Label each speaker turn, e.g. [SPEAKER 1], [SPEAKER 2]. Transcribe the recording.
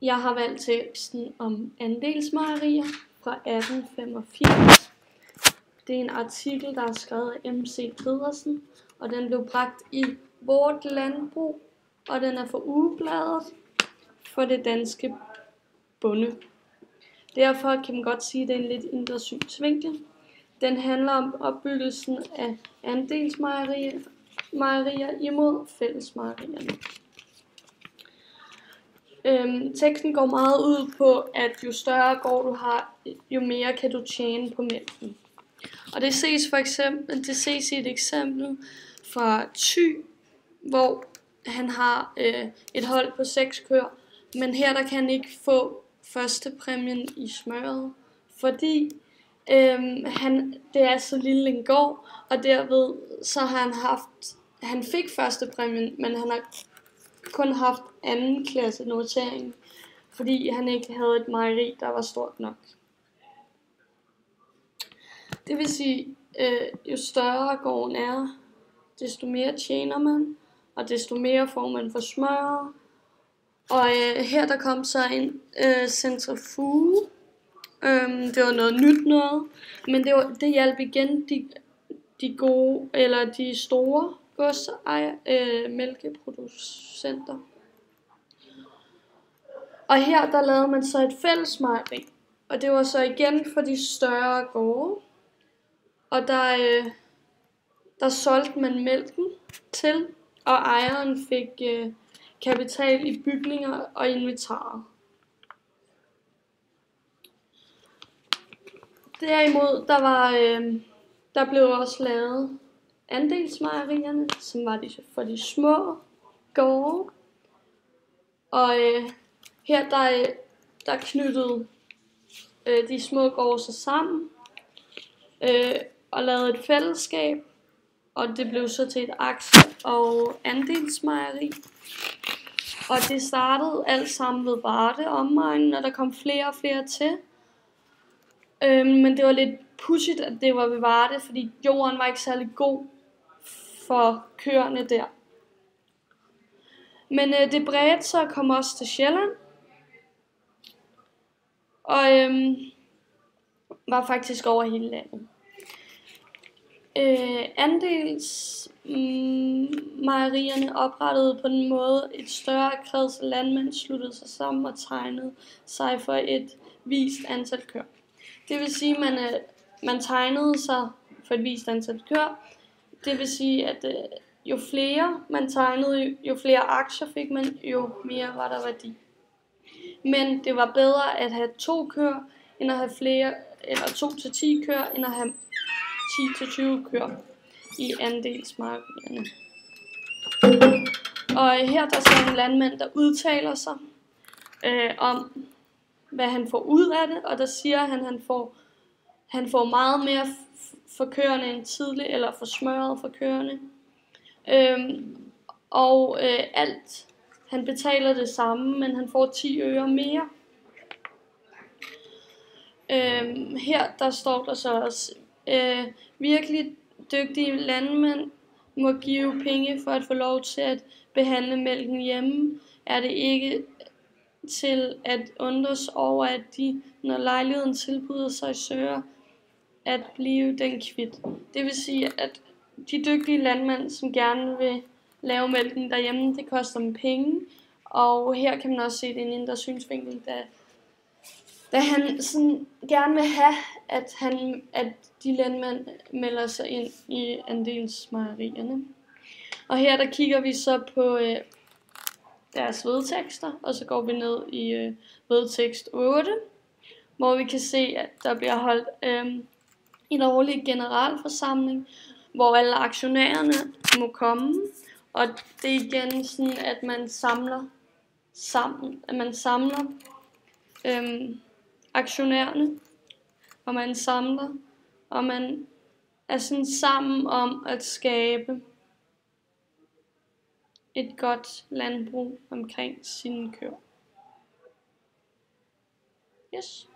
[SPEAKER 1] Jeg har valgt teksten om andelsmejerier fra 1885. Det er en artikel, der er skrevet af M.C. Pedersen, og den blev bragt i Vort Landbrug, og den er fra Ugebladet for det danske bonde. Derfor kan man godt sige, at det er en lidt indre synsvinkel. Den handler om opbyggelsen af andelsmejerier imod fællesmejerierne. Teksten går meget ud på, at jo større gård du har, jo mere kan du tjene på mælken. Og det ses i et eksempel fra Thy, hvor han har et hold på 6 køer, men her der kan han ikke få førstepræmien i smøret, fordi det er så lille en gård, og derved så har han fik førstepræmien, men han har kun haft anden klasse notering, fordi han ikke havde et mejeri, der var stort nok. Det vil sige, jo større gården er, desto mere tjener man, og desto mere får man for smør. Og her der kom så en centrifuge. Det var noget nyt noget, men det hjalp igen de gode eller de store mælkeproducenter. Og her der lavede man så et fællesmejeri, og det var så igen for de større gårde. Og der solgte man mælken til, og ejeren fik kapital i bygninger og inventarer. Derimod der blev også lavet andelsmejerierne, som var for de små gårde. Og her der knyttede de små gårde sig sammen og lavede et fællesskab, og det blev så til et aktie- og andelsmejeri. Og det startede alt sammen ved Varde omegnen, og der kom flere og flere til. Men det var lidt pudsigt, at det var ved Varde, fordi jorden var ikke særlig god for køerne der. Men det bredte sig og kom også til Sjælland. Og var faktisk over hele landet. Andelsmejerierne oprettede på den måde et større kreds af landmænd sluttede sig sammen og tegnede sig for et vist antal køer. Det vil sige, at man tegnede sig for et vist antal køer. Det vil sige, at jo flere man tegnede, jo flere aktier fik man, jo mere var der værdi. Men det var bedre at have 2 køer, end at have flere, eller 2 til 10 køer, end at have 10 til 20 køer i andelsmejerierne. Og her der er så en landmand, der udtaler sig om, hvad han får ud af det, og der siger han får meget mere for køerne end tidligt, eller for smøret for køerne. Alt, han betaler det samme, men han får 10 øre mere. Her der står der så også, virkelig dygtige landmænd må give penge for at få lov til at behandle mælken hjemme. Er det ikke til at undres over, at de, når lejligheden tilbyder sig, søger at blive den kvit. Det vil sige, at de dygtige landmænd, som gerne vil lave mælken derhjemme, det koster dem penge. Og her kan man også se, det er en indre synsvinkel, da han sådan gerne vil have, at de landmænd melder sig ind i andelsmejerierne. Og her der kigger vi så på deres vedtekster, og så går vi ned i vedtekst 8, hvor vi kan se, at der bliver holdt en årlig generalforsamling, hvor alle aktionærerne må komme, og det er igen sådan, at man samler aktionærerne, og man er sådan sammen om at skabe et godt landbrug omkring sine køer. Yes.